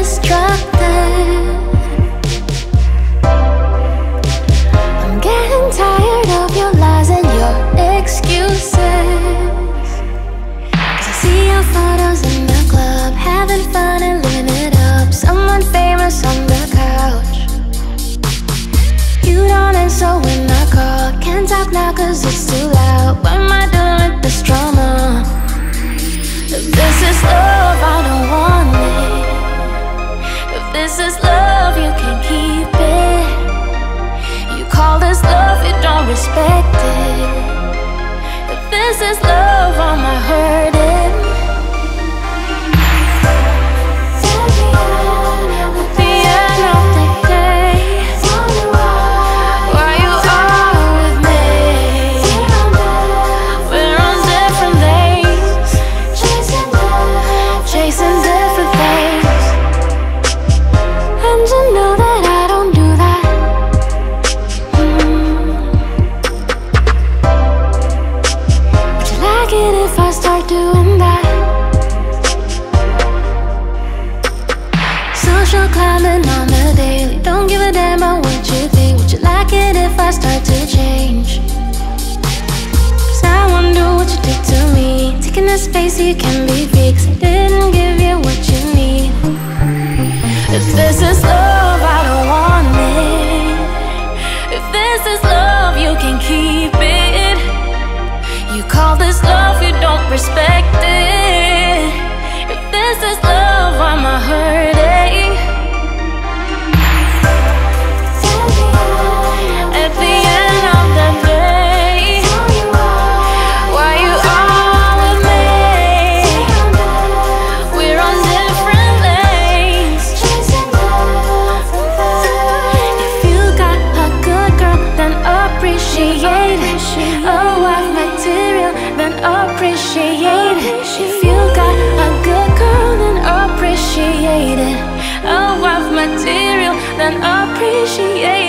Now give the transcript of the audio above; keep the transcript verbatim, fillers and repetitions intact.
destructive. I'm getting tired of your lies and your excuses. Cause I see your photos in the club, having fun and living it up. Someone famous on the couch. You don't answer when I call, can't talk now cause it's too loud. Why am I dealing with this drama? If this is love, I don't want it. If this is love, you can't keep it. You call this love, you don't respect it. If this is love, am I hurting? At the end of the day, why you are with me? We're on different lanes, chasing different things. And you know that I don't do that. mm. Would you like it if I start doing that? Social climbing on the daily, don't give a damn about what you think. Would you like it if I start to change? Cause I wonder what you did to me, taking that space so you can be free. Cause I didn't give you what you need. If this is love, I don't want it. If this is love, you can keep it. You call this love, you don't respect it. If this is love, I'm a hurting. At the end of the day, why you are with me? We're on different lanes. If you got a good girl, then appreciate it. A wife material, then appreciate it. If you got a good girl, then appreciate it. A wife material, then appreciate it.